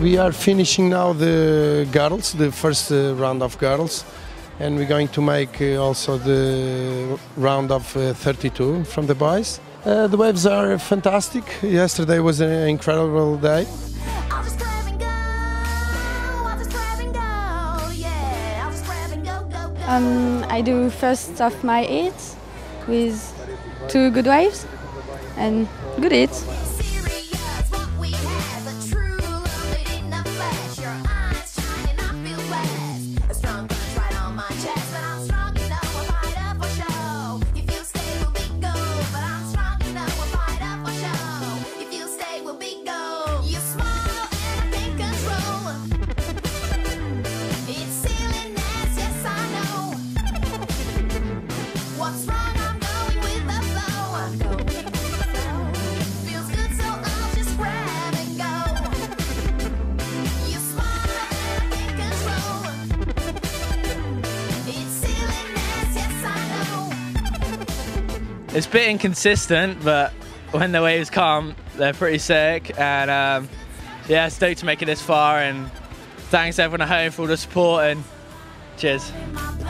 We are finishing now the girls, the first round of girls, and we're going to make also the round of 32 from the boys. The waves are fantastic. Yesterday was an incredible day. I do first of my hits with 2 good waves and good hits. It's a bit inconsistent, but when the waves come, they're pretty sick. And yeah, stoked to make it this far. And thanks everyone at home for all the support. And cheers.